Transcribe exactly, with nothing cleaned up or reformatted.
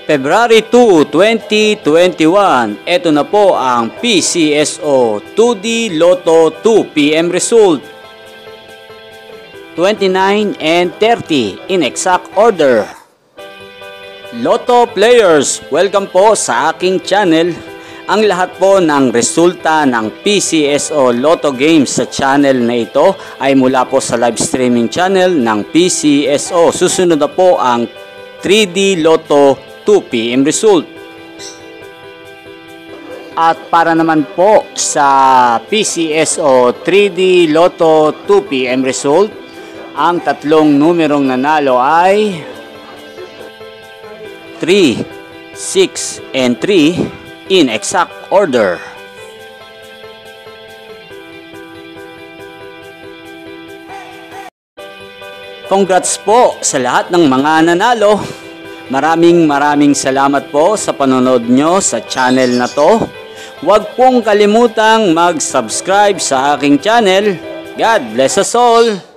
February two, twenty twenty-one, ito na po ang P C S O two D Lotto two P M result. twenty-nine and thirty in exact order. Lotto players, welcome po sa aking channel. Ang lahat po ng resulta ng P C S O Lotto Games sa channel na ito ay mula po sa live streaming channel ng P C S O. Susunod na po ang three D Lotto two P M result. At para naman po sa P C S O three D Lotto two P M result, ang tatlong numerong nanalo ay three, six, and three in exact order. Congrats po sa lahat ng mga nanalo. Maraming maraming salamat po sa panonood nyo sa channel na to. Huwag pong kalimutang mag-subscribe sa aking channel. God bless us all!